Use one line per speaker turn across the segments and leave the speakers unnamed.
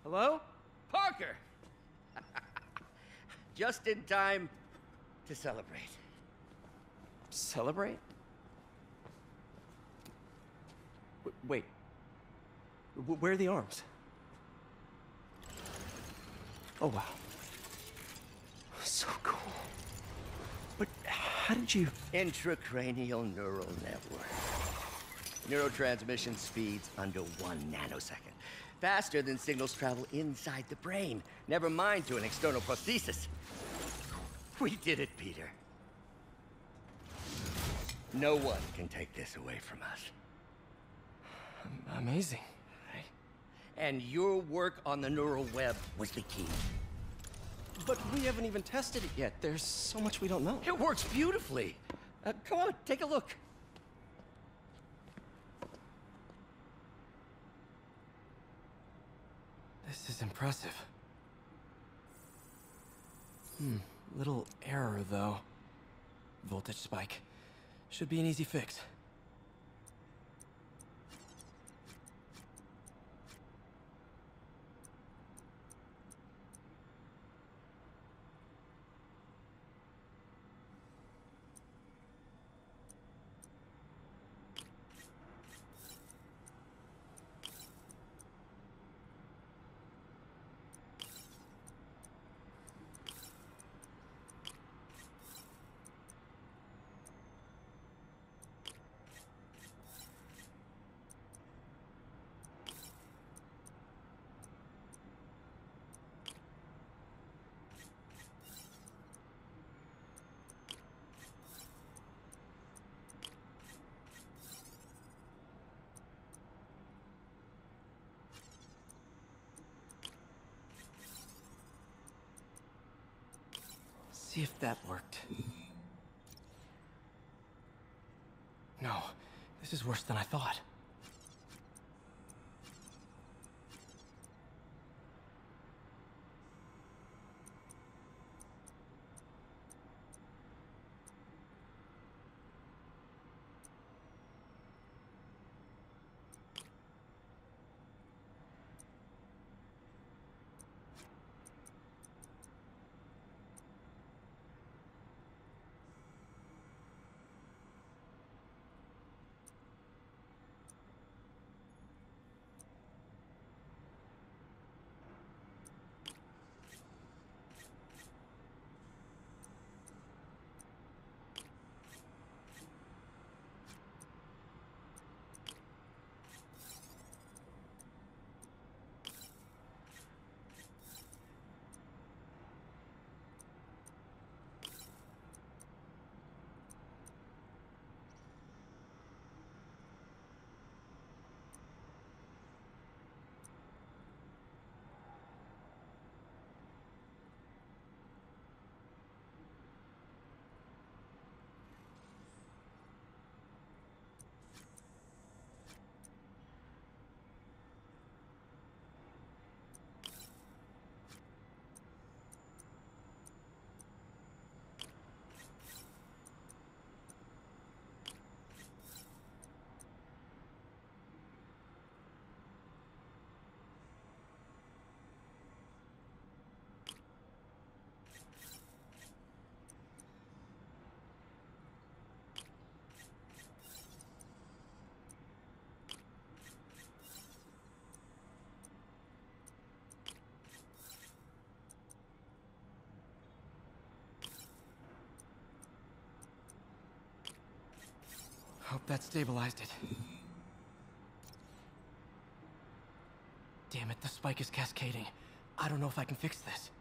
Hello?
Parker! Just in time to celebrate.
Celebrate? Wait. Where are the arms? Oh, wow. So cool. But how did you...
Intracranial neural network. Neurotransmission speeds under 1 nanosecond. Faster than signals travel inside the brain. Never mind to an external prosthesis. We did it, Peter. No one can take this away from us.
Amazing.
And your work on the neural web was the key.
But we haven't even tested it yet. There's so much we don't know.
It works beautifully. Come on, take a look.
This is impressive. Little error, though. Voltage spike. Should be an easy fix. See if that worked. No, this is worse than I thought. Hope that stabilized it. Damn it, the spike is cascading. I don't know if I can fix this.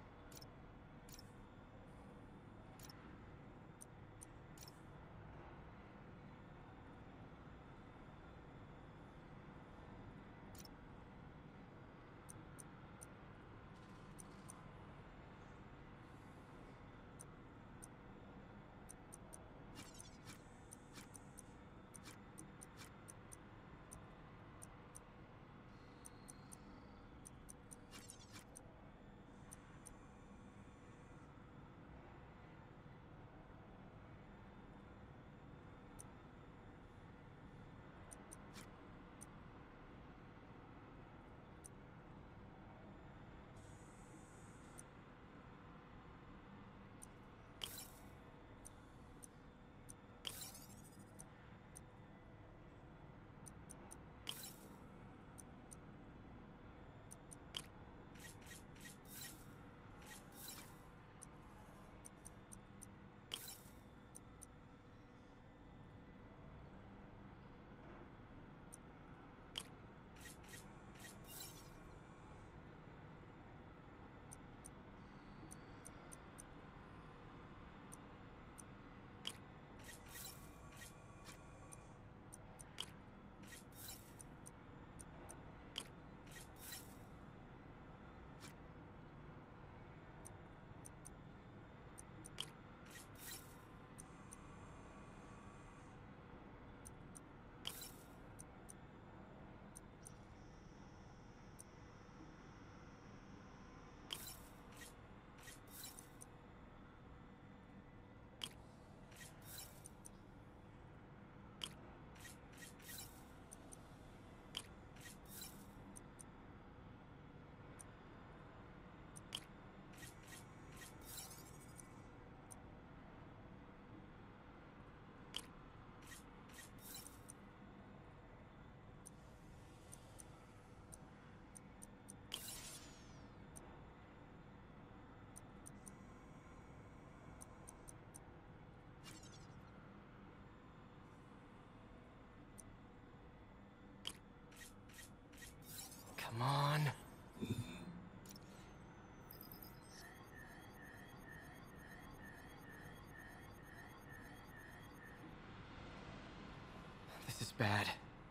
bad.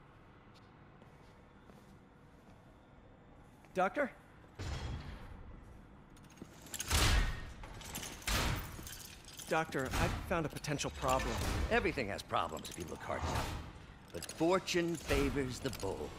Doctor? Doctor, I found a potential problem.
Everything has problems if you look hard enough. But fortune favors the bold.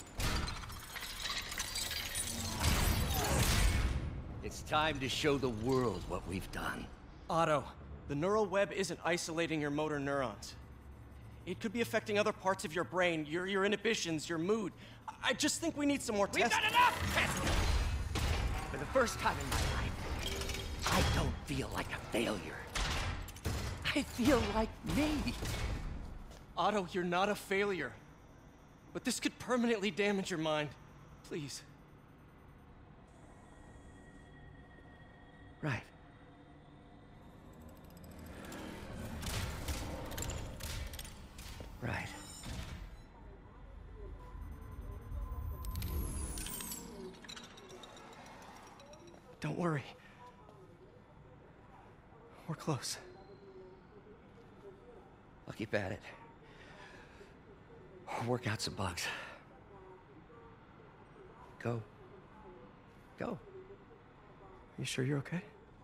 It's time to show the world what we've done.
Otto, the neural web isn't isolating your motor neurons. It could be affecting other parts of your brain, your inhibitions, your mood. I just think we need some more tests.
We've done enough testing! For the first time in my life, I don't feel like a failure. I feel like me.
Otto, you're not a failure. But this could permanently damage your mind. Please.
Right. Right.
Don't worry. We're close.
I'll keep at it. I'll work out some bugs. Go. Go.
You sure you're okay?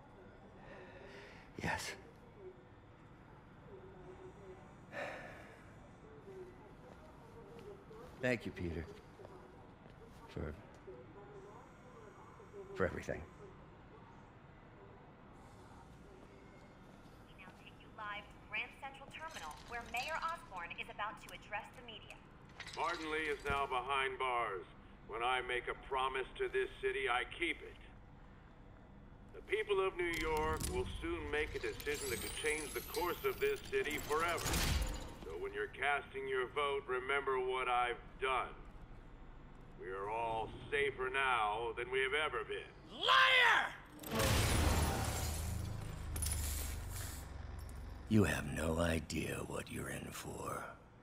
Yes. Thank you, Peter. For everything.
We now take you live to Grand Central Terminal, where Mayor Osborne is about to address the media.
Martin Lee is now behind bars. When I make a promise to this city, I keep it. The people of New York will soon make a decision that could change the course of this city forever. So when you're casting your vote, remember what I've done. We are all safer now than we have ever been.
Liar! You have no idea what you're in for.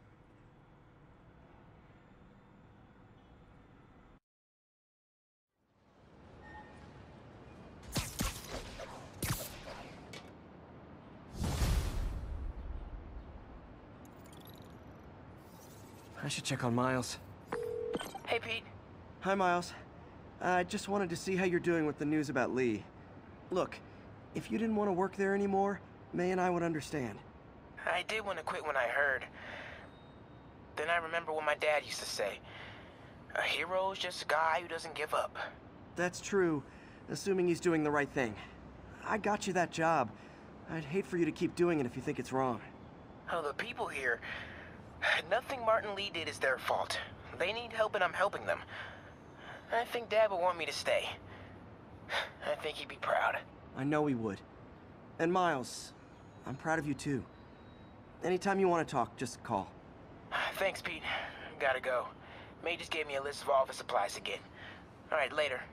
I should check on Miles.
Hey, Pete.
Hi, Miles. I just wanted to see how you're doing with the news about Lee. Look, if you didn't want to work there anymore, May and I would understand.
I did want to quit when I heard. Then I remember what my dad used to say. A hero is just a guy who doesn't give up.
That's true, assuming he's doing the right thing. I got you that job. I'd hate for you to keep doing it if you think it's wrong.
Oh, the people here... Nothing Martin Lee did is their fault. They need help and I'm helping them. I think Dad would want me to stay. I think he'd be proud.
I know he would. And Miles, I'm proud of you too. Anytime you want to talk, just call.
Thanks, Pete. Gotta go. May just gave me a list of office supplies again. All right, later.